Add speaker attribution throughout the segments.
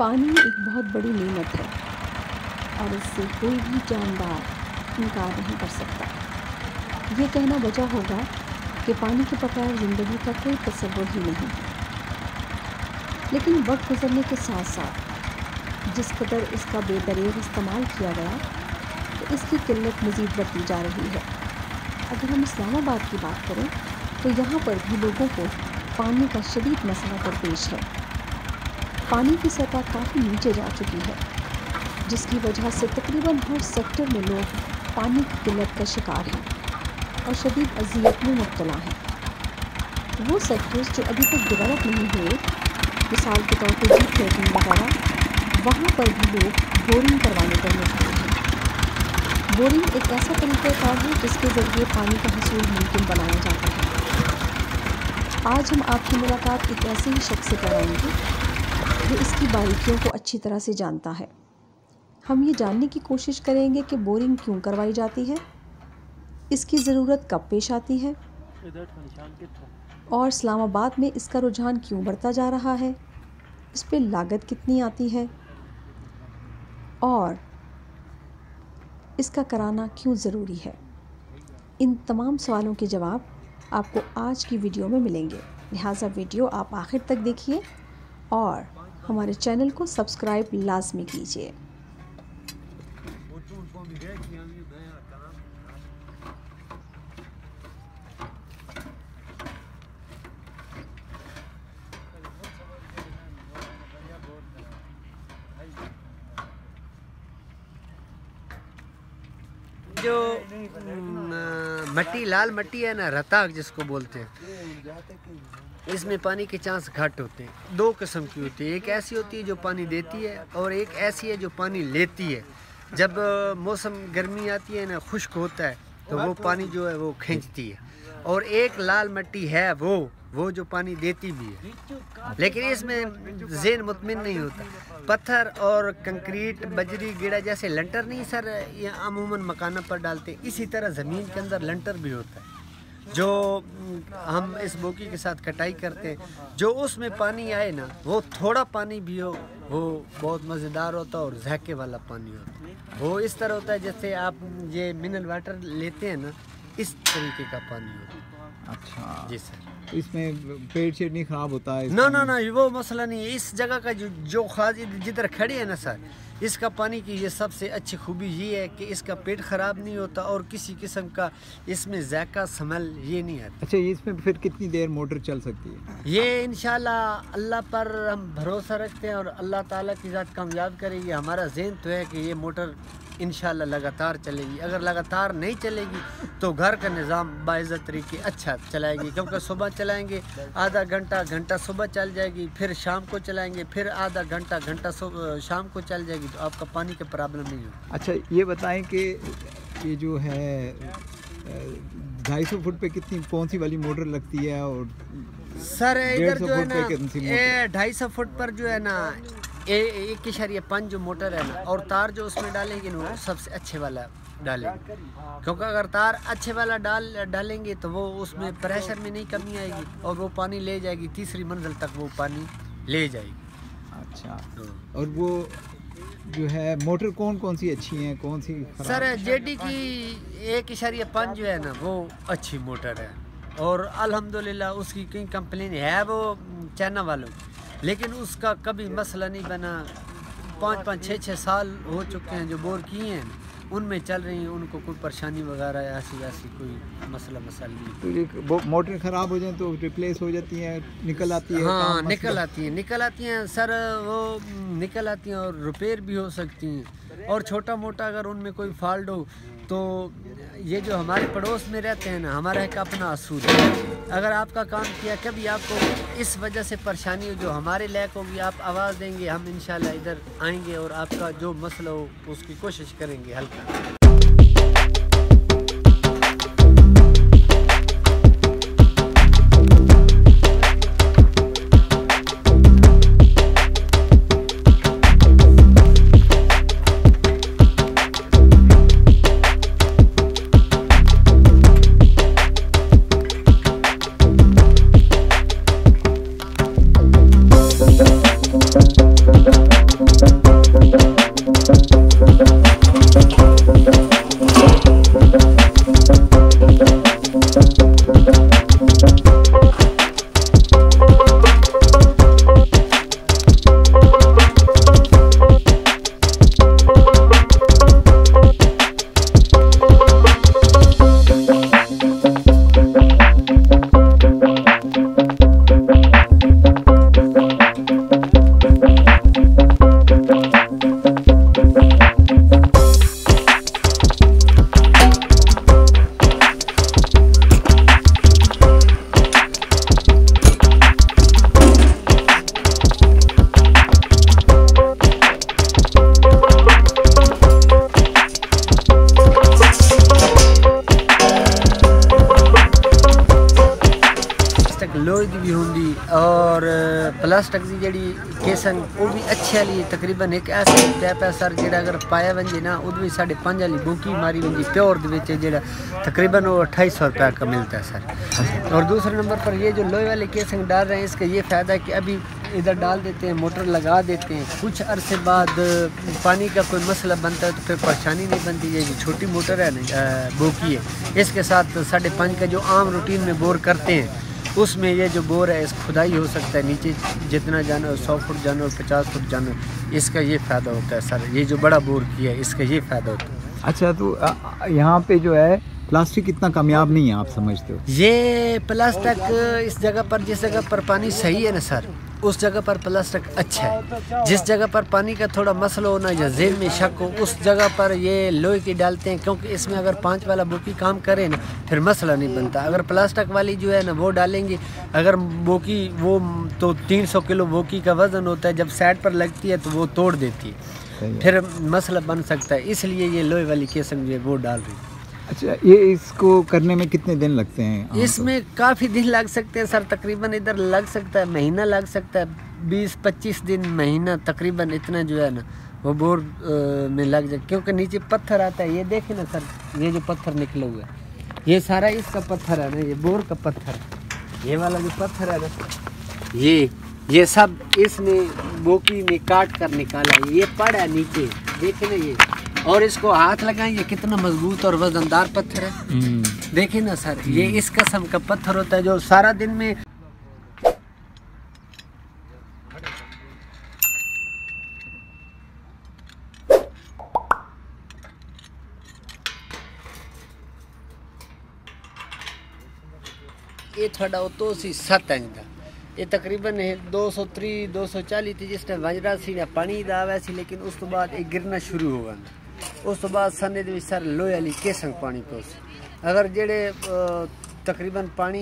Speaker 1: पानी एक बहुत बड़ी नेमत है और इससे कोई भी जानदार इनकार नहीं कर सकता। ये कहना वजह होगा कि पानी के बगैर ज़िंदगी का कोई तसव्वुर ही नहीं। लेकिन वक्त गुजरने के साथ साथ जिस कदर इसका बेदरेग इस्तेमाल किया गया तो इसकी किल्लत मज़ीद बढ़ती जा रही है। अगर हम इस्लामाबाद की बात करें तो यहाँ पर भी लोगों को पानी का शदीद मसला दरपेश है। पानी की सतह काफ़ी नीचे जा चुकी है, जिसकी वजह से तकरीबन हर सेक्टर में लोग पानी की किल्लत का शिकार हैं और शदीद अज़ियत में मुब्तला हैं। वो सेक्टर्स जो अभी तक डेवलप नहीं हुए, मिसाल के तौर पर जीप ट्रेडिंग वगैरह, वहाँ पर भी लोग बोरिंग करवाने पर मजबूर हैं। बोरिंग एक ऐसा तरीक़ाकार है जिसके ज़रिए पानी का हसूल मुमकिन बनाया जाता है। आज हम आपकी मुलाकात एक ऐसे ही शख्स से कराएंगे जो इसकी बारीकियों को अच्छी तरह से जानता है। हम ये जानने की कोशिश करेंगे कि बोरिंग क्यों करवाई जाती है, इसकी ज़रूरत कब पेश आती है और इस्लामाबाद में इसका रुझान क्यों बढ़ता जा रहा है, इस पर लागत कितनी आती है और इसका कराना क्यों ज़रूरी है। इन तमाम सवालों के जवाब आपको आज की वीडियो में मिलेंगे, लिहाजा वीडियो आप आखिर तक देखिए और हमारे चैनल को सब्सक्राइब लाजमी कीजिए।
Speaker 2: जो मट्टी, लाल मट्टी है ना, रताक जिसको बोलते हैं, इसमें पानी के चांस घट होते हैं। दो किस्म की होती है, एक ऐसी होती है जो पानी देती है और एक ऐसी है जो पानी लेती है। जब मौसम गर्मी आती है ना, खुश्क होता है, तो वो पानी जो है वो खींचती है। और एक लाल मट्टी है वो जो पानी देती भी है, लेकिन इसमें ज़ेन मुतमिन नहीं होता। पत्थर और कंक्रीट, बजरी, गिड़ा जैसे लंटर नहीं सर ये अमूमन मकाना पर डालते, इसी तरह ज़मीन के अंदर लंटर भी होता है जो हम इस बोकी के साथ कटाई करते हैं। जो उसमें पानी आए ना, वो थोड़ा पानी भी हो, वो बहुत मज़ेदार होता है और जहके वाला पानी होता है। वो इस तरह होता है जैसे आप ये मिनरल वाटर लेते हैं ना, इस तरीके का पानी होता है।
Speaker 3: अच्छा
Speaker 2: जी सर,
Speaker 3: इसमें पेट शेट नहीं ख़राब होता है?
Speaker 2: ना ना ना, वो मसला नहीं है। इस जगह का जो खास जिधर खड़ी है ना सर, इसका पानी की ये सबसे अच्छी खूबी ये है कि इसका पेट ख़राब नहीं होता और किसी किस्म का इसमें जायका स्मेल ये नहीं आता।
Speaker 3: अच्छा, इसमें फिर कितनी देर मोटर चल सकती है?
Speaker 2: ये इंशाल्लाह अल्लाह पर हम भरोसा रखते हैं और अल्लाह ताला की ज़ात कामयाब करेगी। हमारा ज़हन तो है कि ये मोटर इंशाल्लाह लगातार चलेगी। अगर लगातार नहीं चलेगी तो घर का निज़ाम बाइज़्ज़त तरीके अच्छा चलाएगी, क्योंकि सुबह चलाएंगे आधा घंटा सुबह चल जाएगी, फिर शाम को चलाएंगे, फिर आधा घंटा शाम को चल जाएगी, तो आपका पानी की प्रॉब्लम नहीं होगी।
Speaker 3: अच्छा, ये बताएं कि ये जो है 250 फुट पे कौन सी वाली मोटर लगती है? और
Speaker 2: सर इधर जो है ना,
Speaker 3: 250
Speaker 2: फुट पर जो है ना 1.5 जो मोटर है ना, और तार जो उसमें डालेंगे ना, वो सबसे अच्छे वाला डालेंगे, क्योंकि अगर तार अच्छे वाला डालेंगे तो वो उसमें प्रेशर में नहीं कमी आएगी और वो पानी ले जाएगी, तीसरी मंजिल तक वो पानी ले जाएगी।
Speaker 3: अच्छा, और वो जो है मोटर कौन सी अच्छी हैं, कौन सी खराब?
Speaker 2: सर जेडी की 1.5 जो है ना, वो अच्छी मोटर है और अल्हम्दुलिल्लाह उसकी कोई कंप्लेन है वो चाइना वालों, लेकिन उसका कभी मसला नहीं बना। 5-5, 6-6 साल हो चुके हैं जो बोर किए हैं, उनमें चल रही हैं, उनको कोई परेशानी वगैरह ऐसी वैसी कोई मसला नहीं।
Speaker 3: तो ये मोटर ख़राब हो जाए तो रिप्लेस हो जाती है, निकल आती है?
Speaker 2: हाँ, निकल आती हैं सर, वो निकल आती हैं और रिपेयर भी हो सकती हैं। और छोटा मोटा अगर उनमें कोई फॉल्ट हो तो ये जो हमारे पड़ोस में रहते हैं ना, हमारा एक अपना असूल है, अगर आपका काम किया कभी आपको इस वजह से परेशानी हो जो हमारे लायक होगी, आप आवाज़ देंगे, हम इंशाल्लाह इधर आएंगे और आपका जो मसला हो उसकी कोशिश करेंगे हल करने। लोहे की भी होंगी और प्लास्टिक की जी केसन वो भी अच्छे वाली तकरीबन एक ऐसा टैप है सर जो अगर पाया बजे ना उद 5.5 वाली बोकी मारी बजी प्योर जो तकरीबन वो 2800 रुपये का मिलता है सर। और दूसरे नंबर पर ये जो लोहे वाले केसिंग डाल रहे हैं इसका ये फ़ायदा है कि अभी इधर डाल देते हैं, मोटर लगा देते हैं, कुछ अरसे बाद पानी का कोई मसला बनता है तो फिर परेशानी नहीं बनती। ये जो छोटी मोटर है ना बोकी है, इसके साथ 5.5 का जो आम रूटीन में बोर करते हैं उसमें ये जो बोर है इस खुदाई हो सकता है, नीचे जितना जाना हो 100 फुट जाना हो 50 फुट जाना हो, इसका ये फ़ायदा होता है सर। ये जो बड़ा बोर किया है इसका ये फ़ायदा होता है।
Speaker 3: अच्छा, तो यहाँ पे जो है प्लास्टिक इतना कामयाब नहीं है आप समझते हो?
Speaker 2: ये प्लास्टिक इस जगह पर जिस जगह पर पानी सही है ना सर उस जगह पर प्लास्टिक अच्छा है। जिस जगह पर पानी का थोड़ा मसला होना या जेल में शक हो उस जगह पर ये लोहे की डालते हैं, क्योंकि इसमें अगर 5 वाला बोकी काम करे ना फिर मसला नहीं बनता। अगर प्लास्टिक वाली जो है ना वो डालेंगे, अगर बोकी वो तो 300 किलो बोकी का वज़न होता है, जब साइड पर लगती है तो वो तोड़ देती है, फिर मसला बन सकता है। इसलिए ये लोहे वाली केसन जो है वो डाल रही है।
Speaker 3: अच्छा, ये इसको करने में कितने दिन लगते हैं?
Speaker 2: इसमें काफ़ी दिन लग सकते हैं सर, तकरीबन इधर लग सकता है महीना लग सकता है, 20-25 दिन महीना तकरीबन इतना जो है ना वो बोर में लग जाए, क्योंकि नीचे पत्थर आता है। ये देखें ना सर, ये जो पत्थर निकला हुआ है ये सारा इसका पत्थर है ना, ये बोर का पत्थर, ये वाला जो पत्थर है ना ये सब इसने बोकी ने काट कर निकाला है। ये पड़ा है नीचे, देखें ना ये, और इसको हाथ लगाएं ये कितना मजबूत और वजनदार पत्थर है। देखिए ना सर, ये इस किस्म का पत्थर होता है जो सारा दिन में ये थोड़ा हो तो 7 इंच का, ये तकरीबन 230-240 थी जिस टाइम वजरा सी ना पानी दा आया सी, लेकिन उस तो बाद ये गिरना शुरू हो गया। उस तो बाद सने दे सर लोहे वाली केसंग पानी पोस, अगर जेड़े तकरीबन पानी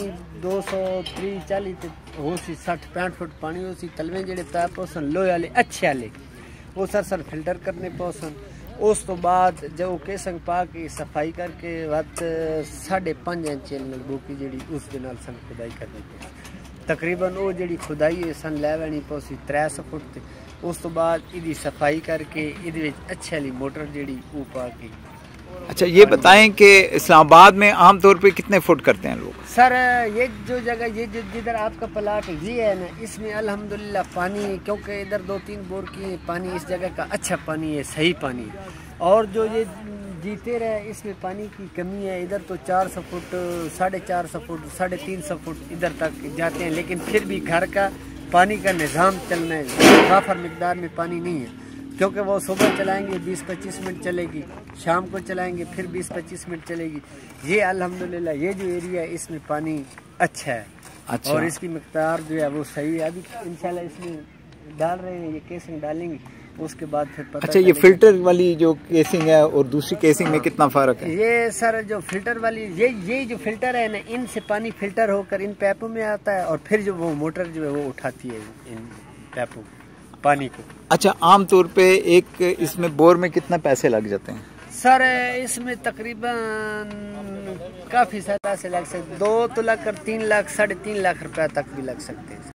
Speaker 2: 230-40 हो सी 60-65 फुट पानी हो सी, तलवे जेड़े पैप पोसन लोहे वाले अच्छे वाले वो सर फिल्टर करने पोसन। उस तो बाद जो केसंग पा के सफाई करके वत 5.5 इंच बोकी जी उस दे नाल सन खुदाई करनी पई। तकरीबन वो जी खुदाई है सन लैवनी पौसी 300 फुट ते। उस तो बाद इदी सफाई करके इहदे अच्छी वाली मोटर जी वो पा के।
Speaker 3: अच्छा, ये बताएं कि इस्लामाबाद में आमतौर पे कितने फुट करते हैं लोग?
Speaker 2: सर ये जो जगह ये जो जिधर आपका प्लाट ये है ना, इसमें अल्हम्दुलिल्लाह पानी, क्योंकि इधर 2-3 बोर की पानी, इस जगह का अच्छा पानी है, सही पानी है। और जो ये जीते रहे इसमें पानी की कमी है, इधर तो 400 फुट 450 फुट 350 फुट इधर तक जाते हैं, लेकिन फिर भी घर का पानी का निज़ाम चलना है, काफ़र मिकदार में पानी नहीं है, क्योंकि वो सुबह चलाएंगे 20-25 मिनट चलेगी, शाम को चलाएंगे फिर 20-25 मिनट चलेगी। ये अल्हम्दुलिल्लाह ये जो एरिया है इसमें पानी अच्छा है। अच्छा। और इसकी मिकदार जो है वो सही है। अभी इंशाल्लाह इसमें डाल रहे हैं, ये केसिंग डालेंगे उसके बाद फिर पता।
Speaker 3: अच्छा, ये फिल्टर वाली जो केसिंग है और दूसरी केसिंग में कितना फ़र्क है?
Speaker 2: ये सर जो फिल्टर वाली ये जो फिल्टर है ना, इनसे पानी फिल्टर होकर इन पैपों में आता है और फिर जो वो मोटर जो है वो उठाती है इन पैपों पानी को। अच्छा,
Speaker 3: आमतौर पे एक इसमें बोर में कितना पैसे लग जाते हैं?
Speaker 2: सर इसमें तकरीबन काफ़ी ज़्यादा से लग सकते 2 तो लग कर 3 लाख 3.5 लाख रुपए तक भी लग सकते हैं।